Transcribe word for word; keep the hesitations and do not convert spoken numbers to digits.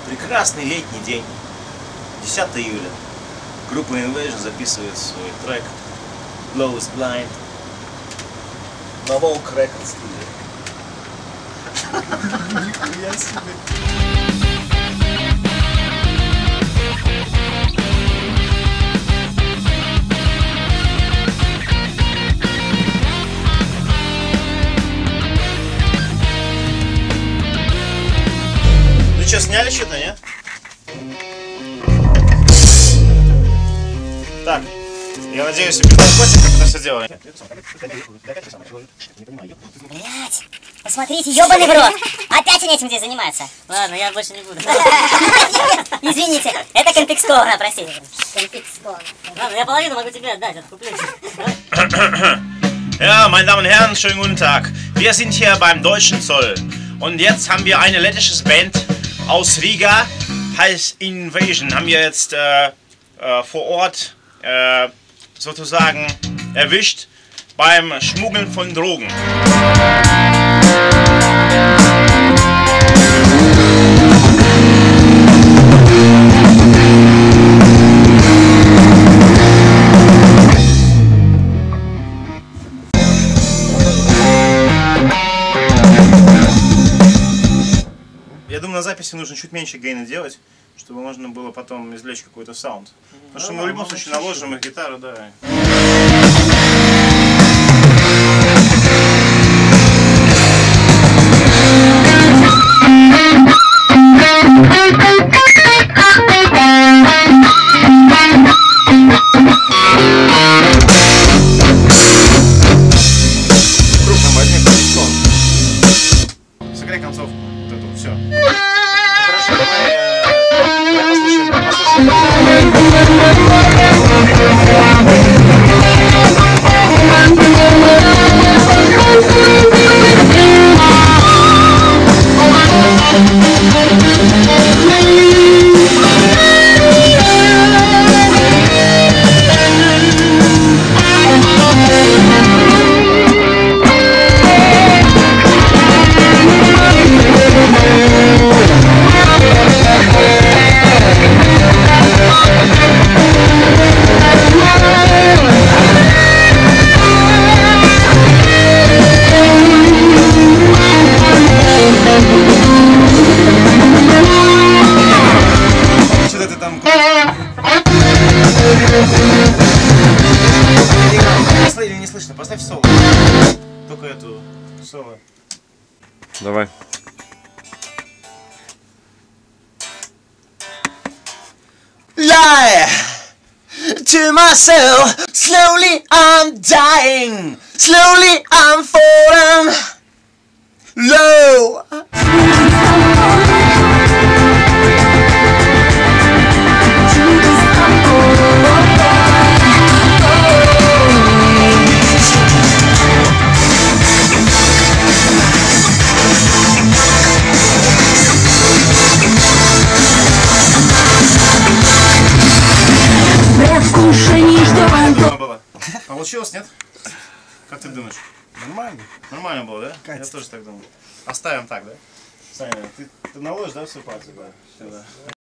Прекрасный летний день, десятое июля. Группа Invasion записывает свой трек Love is Blind на Vogue Records Studio. Нихуя себе. Ну что, сняли что-то, нет? Так, я надеюсь, без наркотиков это все дело. Блять, посмотрите, ёбаный в рот! Опять они этим здесь занимаются. Ладно, я больше не буду. Извините, это конфискованно, простите. Конфискованно. Ладно, я половину могу тебе отдать, откуплю. Ja, meine Damen und Herren, schönen guten Tag. Wir sind hier beim Deutschen Zoll. Und jetzt haben wir eine lettische Band aus Riga, heißt Invasion. Haben wir jetzt äh, äh, vor Ort äh, sozusagen erwischt beim Schmuggeln von Drogen. Я думаю, на записи нужно чуть меньше гейна делать, чтобы можно было потом извлечь какой-то саунд. Потому что мы в любом случае наложим их гитару, да. Крупным возьми колесо. Сыграй концовку. Вот эту, все. Хорошо, давай, э, давай послушаем, что-то ты там... Или не слышно, поставь соло. Только эту соло. Давай. Lie to myself, slowly I'm dying, slowly I'm falling low. Было. Получилось, нет? Как ты думаешь? Нормально. Нормально было, да? Катит. Я тоже так думаю. Оставим так, да? Саня, ты, ты наложишь, да, всю партию? Да. Все, да.